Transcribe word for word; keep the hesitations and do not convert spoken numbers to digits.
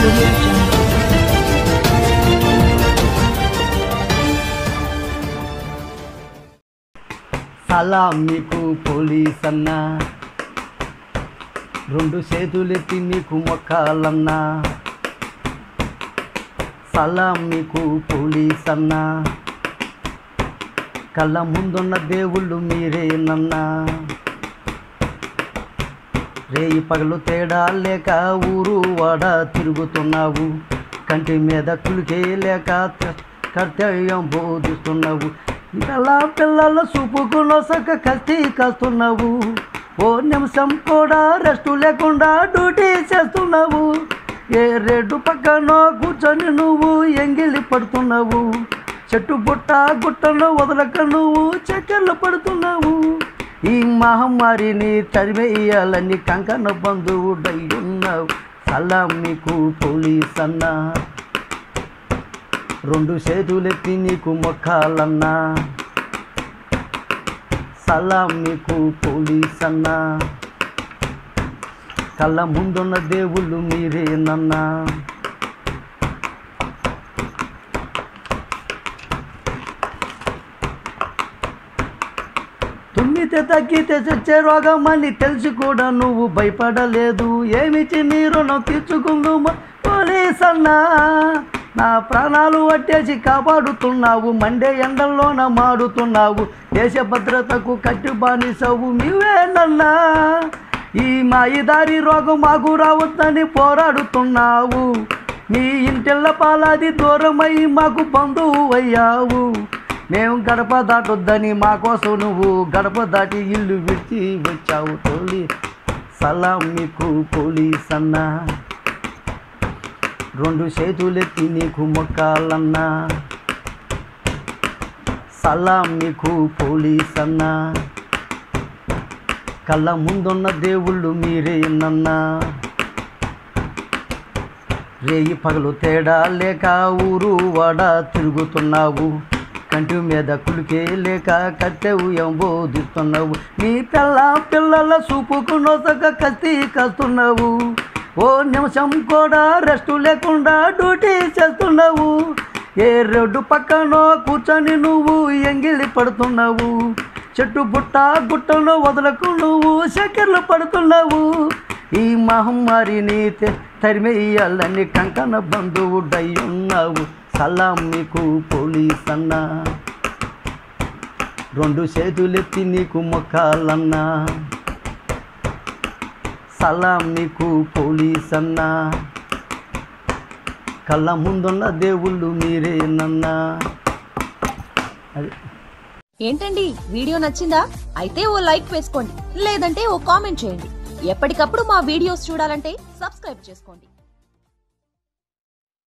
audio jungle. సలాం మీకు police అన్నా, రెండు చేతులెత్తి నీకు మొక్కాలన్నా. సలాం మీకు పోలీస్ అన్నా, కళ్ళ ముందున్న దేవుళ్ళు మీరేనన్నా. రేయి పగలు తేడా లేక ఊరు వాడ తిరుగుతున్నావు, కంటి మీద కులికే లేక కర్తవ్యం బోధిస్తున్నావు. పిల్ల పిల్లల చూపుకు నొసక కత్తి కాస్తున్నావు, ఓ నిమిషం కూడా రెస్టు లేకుండా డ్యూటీ చేస్తున్నావు. ఏ రెడ్డు పక్కన కూర్చొని నువ్వు ఎంగిలి పడుతున్నావు, చెట్టు బుట్ట గుట్టను వదలక నువ్వు చక్కెర్లు పడుతున్నావు. ఈ మహమ్మారిని తరిమేయాలని కంకణ బంధువుడయ్యున్నావు. సలాం మీకు పోలీస్ అన్నా, రెండు చేతులెత్తి నీకు మొక్కాలన్నా. సలాం మీకు పోలీస్ అన్నా, కళ్ళ ముందున్న దేవుళ్ళు మీరేనన్నా. తుమ్మితే తగ్గితే చచ్చే రోగం అని తెలిసి కూడా నువ్వు భయపడలేదు. ఏమిచ్చి నీ రుణం తీర్చుకుందు పోలీస్ అన్నా. నా ప్రాణాలు అట్టేసి కాపాడుతున్నావు, మండే ఎండల్లోన మాడుతున్నావు. దేశ భద్రతకు కట్టి బానిసవు నీవేనన్నా. ఈ మాయిదారి రోగం మాకు రావద్దని పోరాడుతున్నావు. నీ ఇంటిళ్ళ పాలాది దూరమై మాకు బంధువు అయ్యావు. మేము గడప దాటొద్దని మా కోసం నువ్వు గడప దాటి ఇల్లు విడిచి వచ్చావు. తోలి సలాం మీకు పోలీస్ అన్నా, రెండు చేతులెత్తి నీకు మొక్కాలన్నా. సలాం మీకు పోలీస్ అన్నా, కళ్ళ ముందున్న దేవుళ్ళు మీరేనన్నా. రేయి పగలు తేడా లేక ఊరు వాడ తిరుగుతున్నావు, కంటి మీద కులికే లేక కర్తవ్యం బోధిస్తున్నావు. నీ పిల్ల పిల్లల చూపుకు నొసక కత్తి కాస్తున్నావు, ఓ నిమిషం కూడా రెస్టు లేకుండా డ్యూటీ చేస్తున్నావు. ఏ రోడ్డు పక్కన కూర్చొని నువ్వు ఎంగిలి పడుతున్నావు, చెట్టు బుట్ట గుట్టను వదలకు నువ్వు చక్కెర్లు పడుతున్నావు. ఈ మహమ్మారిని తరిమేయాలని కంకణ బంధువుడయ్యున్నావు. సలాం మీకు పోలీస్ అన్నా, రెండు చేతులెత్తి నీకు మొక్కాలన్నా. సలాం మీకు పోలీస్ అన్నా, కళ్ళ ముందున్న దేవుళ్ళు మీరేనన్నా. ఏంటండి వీడియో నచ్చిందా? అయితే ఓ లైక్ వేసుకోండి, లేదంటే ఓ కామెంట్ చేయండి. ఎప్పటికప్పుడు మా వీడియోస్ చూడాలంటే సబ్స్క్రైబ్ చేసుకోండి.